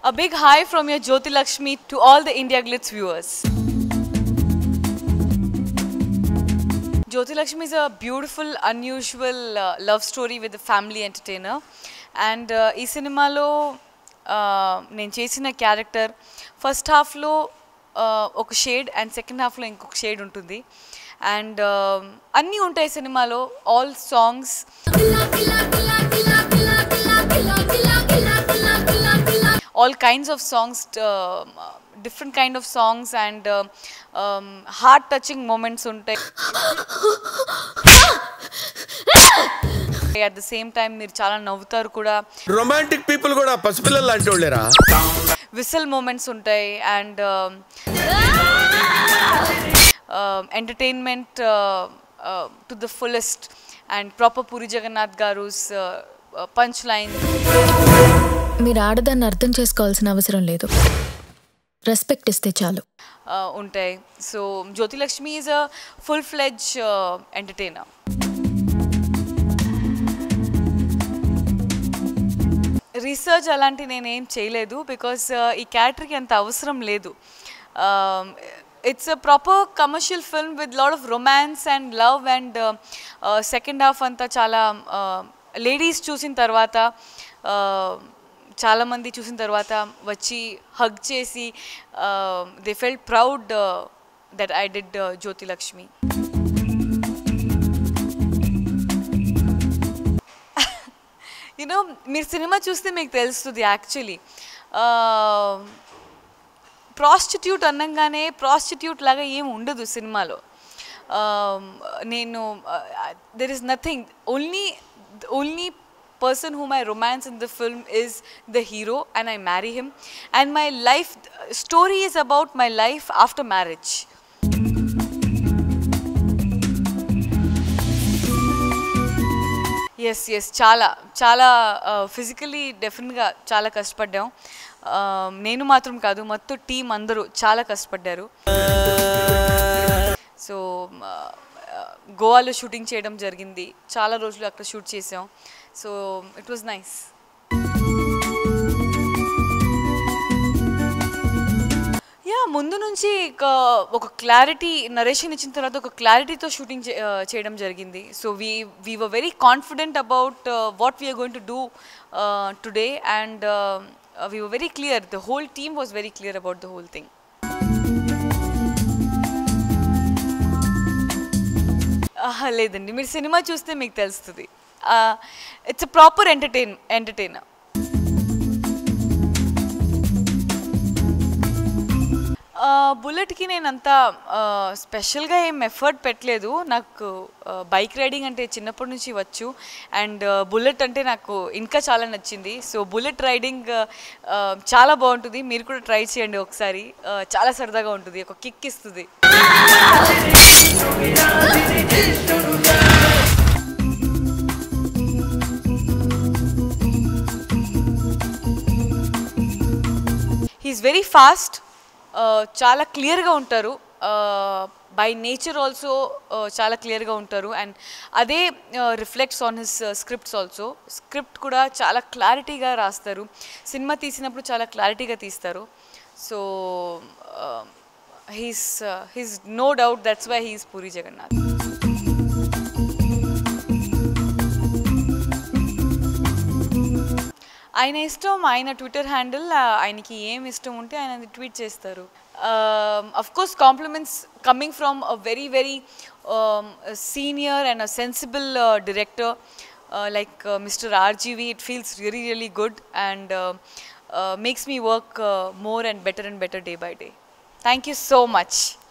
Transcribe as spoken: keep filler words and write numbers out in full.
A big hi from your Jyothi Lakshmi to all the Indiaglitz viewers. Jyothi Lakshmi is a beautiful, unusual uh, love story with a family entertainer. And uh, ee cinema lo నేను చేసిన character first హాఫ్లో ఒక shade and second హాఫ్లో ఇంకొక shade ఉంటుంది. And అన్నీ ఉంటాయి సినిమాలో. All songs, all kinds of songs, uh, different kind of songs and uh, um, heart touching moments untai. At the same time meer chaala navutaru kuda. Romantic people kuda pasipillal lanti ollera. Whistle moments untai and uh, uh, entertainment uh, uh, to the fullest and proper Puri Jagannadh garu's uh, uh, punch line. మీరు ఆడదాన్ని అర్థం చేసుకోవాల్సిన అవసరం లేదు, respect ఇస్తే చాలు ఉంటాయి. So Jyothi Lakshmi is a full fledged entertainer. Research అలాంటి నేనేం చేయలేదు బికాస్ ఈ క్యారెక్టర్కి అంత అవసరం లేదు. It's a proper commercial film with lot of romance and love and second half అంతా చాలా లేడీస్ చూసిన తర్వాత చాలామంది చూసిన తర్వాత వచ్చి హగ్ చేసి they felt proud that I did Jyothi Lakshmi. You know మీరు సినిమా చూస్తే మీకు తెలుస్తుంది. యాక్చువల్లీ ప్రాస్టిట్యూట్ అనగానే ప్రాస్టిట్యూట్ లాగా ఏమి ఉండదు సినిమాలో. నేను there is nothing, only only person whom I romance in the film is the hero and I marry him, and my life story is about my life after marriage. yes yes chala chala uh, physically definitely ga chala kashtapaddam. uh, nenu matram kaadu mattu team andaru chala kashtapaddaru. so uh, గోవాలో shooting చేయడం జరిగింది, చాలా రోజులు అక్కడ shoot చేసాం. So it was nice. Yeah ముందు నుంచి ఒక క్లారిటీ నరేషన్ ఇచ్చిన తర్వాత ఒక క్లారిటీతో షూటింగ్ చేయడం జరిగింది. So we we were very confident about what we are going to do today and we were very clear. The whole team was very clear about the whole thing. లేదండి, మీరు సినిమా చూస్తే మీకు తెలుస్తుంది. It's a proper entertain entertainer. బుల్లెట్కి నేను అంతా స్పెషల్గా ఏం ఎఫర్ట్ పెట్టలేదు. నాకు బైక్ రైడింగ్ అంటే చిన్నప్పటి నుంచి వచ్చు అండ్ బుల్లెట్ అంటే నాకు ఇంకా చాలా నచ్చింది. సో బుల్లెట్ రైడింగ్ చాలా బాగుంటుంది, మీరు కూడా ట్రై చేయండి ఒకసారి. చాలా సరదాగా ఉంటుంది, ఒక కిక్ ఇస్తుంది. హీఈస్ వెరీ ఫాస్ట్, చాలా క్లియర్గా ఉంటారు. బై నేచర్ ఆల్సో చాలా క్లియర్గా ఉంటారు అండ్ అదే reflects on his scripts also. Script కూడా చాలా క్లారిటీగా రాస్తారు, సినిమా తీసినప్పుడు చాలా క్లారిటీగా తీస్తారు. So he's he's no doubt that's why he's Puri Jagannath. ఆయన ఇష్టం, ఆయన ట్విట్టర్ హ్యాండిల్, ఆయనకి ఏం ఇష్టం ఉంటే ఆయన అది ట్వీట్ చేస్తారు. Of course compliments coming from a very very senior and a sensible director like uh, Mister R G V, it feels really really good and uh, uh, makes me work uh, more and better and better day by day. Thank you so much.